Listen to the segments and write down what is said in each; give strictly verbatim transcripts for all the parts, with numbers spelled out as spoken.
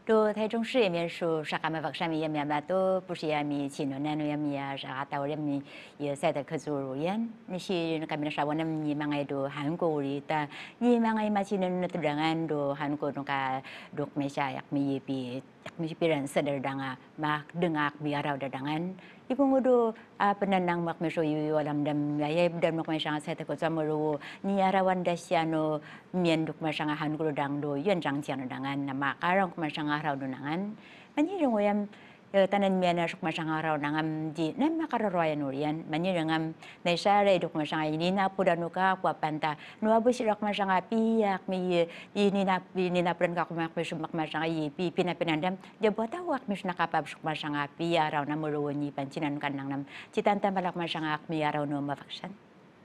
또 대중시 예면수 샤카마 박샤미 예미야마 또 부시야미 치노나노 예미야 샤카타오 예미 예세다 그조로연 니시 카미나 샤원음 니망아이도 한국우리다 니망아이 마치는 tudangan도 한국노가 dokmesya yakmi yepi yakmi piran sederdanga mak dengak biarau dadangan ipungudo penanang mak meso yu alam dam yaya dan mak mesang saya takut samuru ni arawan dasyano mien duk mesang hankulo dangdo yuan jang tiang dadangan nama karang mesang arau dadangan mani rengoyam tanan miana sok mesang arau dangam di nem makaroroyan urian mani rengam naisare duk mesang ini na pudanuka kwa panta no abusi rak mesang apiak mi ini na ini na pren ka kumak mesum mak mesang i pi pina pinandam dia buat awak mes nakapab sok mesang api arau na muruwani pancinan kanang nam citanta malak mesang ak mi arau no mafaksan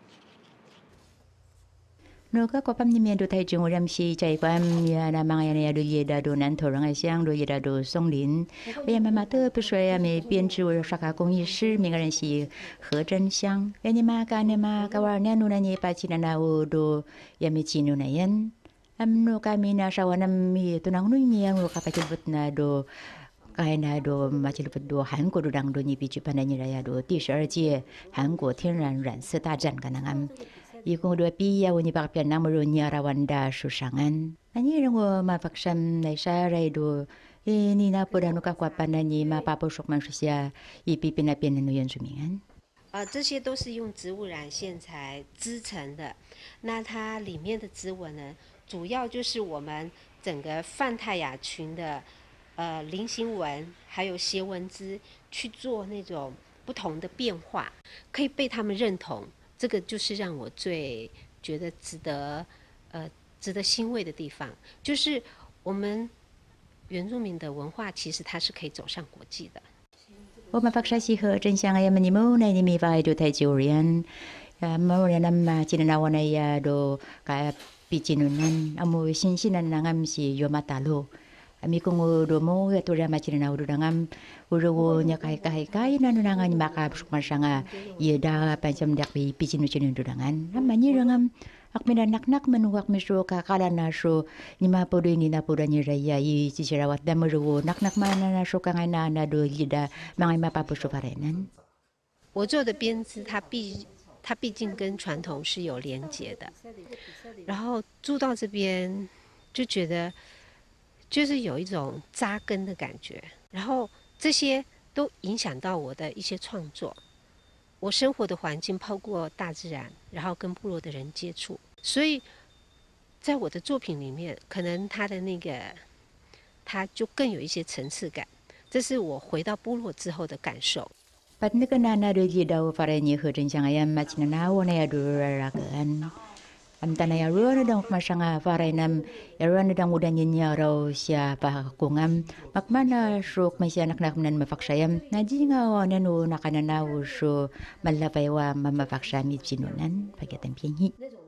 Noka ko pam ni mi do tai jung ram si chai kwam ya na mang ya ya do ye da do nan tho rang ai xiang do ye da do song lin我也妈妈特别说呀me编织我啥个工艺师每个人是何真香哎你妈干你妈个娃呢努那你把起那那我do ya me chi nu na yan am no kami na sa wanam mi tunang nu mi ang ka pa na do该那多马吉鲁不多韩国都当多你比举办的你来呀多第十二届韩国天然染色大战可能俺。Ikung dua piya wani pakpian na marunya rawanda susangan. Nani rengo mafaksam na isaray do ini na po dano kakwapan na ni mapapusok man siya ipipinapin na yun sumingan. 呃，这些都是用植物染线材织成的。那它里面的织纹呢，主要就是我们整个泛泰雅群的呃菱形纹，还有斜纹织去做那种不同的变化，可以被他们认同。这个就是让我最觉得值得呃值得欣慰的地方，就是我们原住民的文化其实它是可以走上国际的。 我们发现是和真相呀，你们那你们发就太久了，呀，我们那么今年我那呀都开毕竟呢，阿姆新新那那俺是有马达路。Ami kung udo mo ya tura machin na udo dangam udo nya kai kai kai na nunangan maka sukma sanga ye da pancam dak pi picin ucin udo dangan namanya dangam ak minanak nak menuak miso kakala na so ni ma podo ni na podo ni raya i sirawat da meruwo nak nak mana na so kanga na na do lida mangai mapapuso parenan 我做的编织它毕它毕竟跟传统是有连结的，然后住到这边就觉得。 就是有一种扎根的感觉，然后这些都影响到我的一些创作。我生活的环境包括大自然，然后跟部落的人接触，所以在我的作品里面，可能它的那个，它就更有一些层次感。这是我回到部落之后的感受。 Pat na kanana do jidaw para ni hudin siya ngayon machinanawa na yadurarakan. Am tanaya ruan dang masanga faray nam ruan dang udan niya raw siya pakakungam makmana suk may siya naknak nan mafaksayam naji nga wana no nakananaw so malapay wa mamafaksami sinunan pagkatan piyanhi.